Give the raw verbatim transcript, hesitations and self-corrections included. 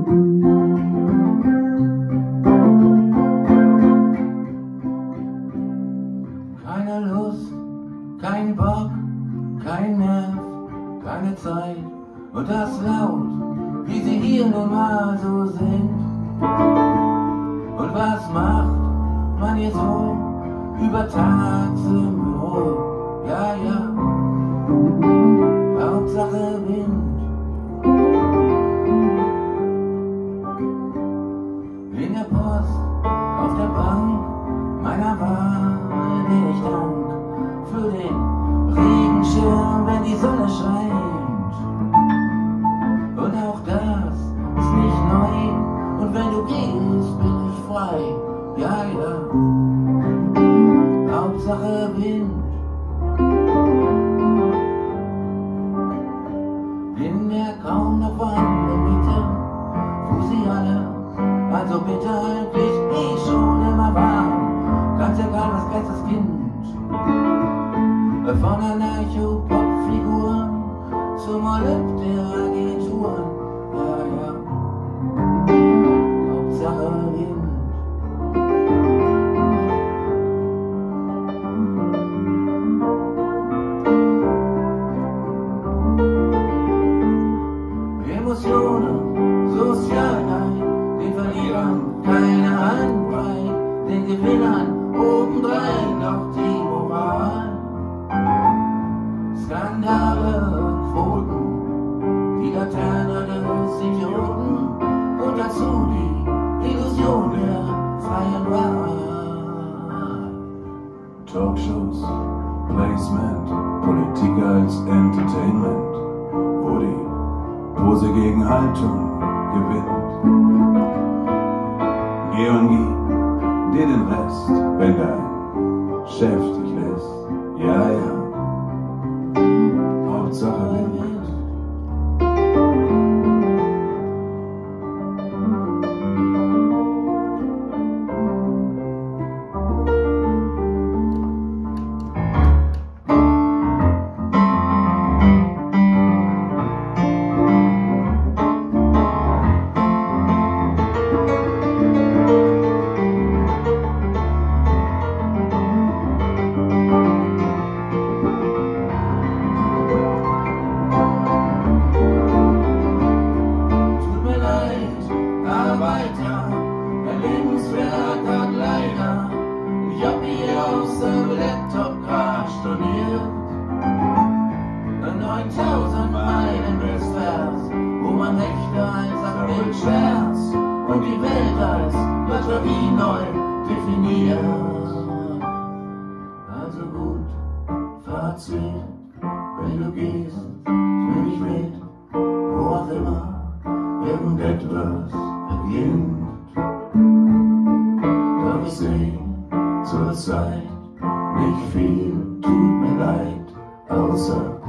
Keine Lust, kein Bock, kein Nerv, keine Zeit und das laut, wie sie hier nun mal so sind. Und was macht man hier so übertags im Büro? Ja, ja, Hauptsache Wind. In der Post, auf der Bank meiner Wahl bin ich Dank für den Regenschirm, wenn die Sonne scheint. Und auch das ist nicht neu, und wenn du gehst, bin ich frei. Ja, ja, Hauptsache Wind. In der kaum noch vorhandenen Miete, wo sie alle, also bitte eigentlich eh schon immer waren, ganz egal was bestes Kind. Von Anarcho-Pop-Figuren zum Olymp der Agenturen. Ja, ja, Hauptsache Wind. Emotionen, Sozialheit, den Verlierern keine Hand bei, den Gewinnern obendrein noch die Moral. Skandale und Quoten, die Laterne des Idioten und dazu die Illusion der freien Wahl. Talkshows, Placement, Politik als Entertainment, wo die Pose gegen Haltung gewinnt. Geh und gib dir den Rest, wenn dein Chef dich lässt. Ja, ja, Hauptsache Wind. Mein Lebenswerk hat leider ein Jockey aus dem Laptop grad storniert. neuntausend Meilen westwärts, wo man Rechte als Abbild schwärzt und die Welt als Lotterie neu definiert. Also gut, Fazit, wenn du gehst, will ich mit, wo auch immer irgendetwas beginnt. Doch ich seh zur Zeit nicht viel, tut mir leid, außer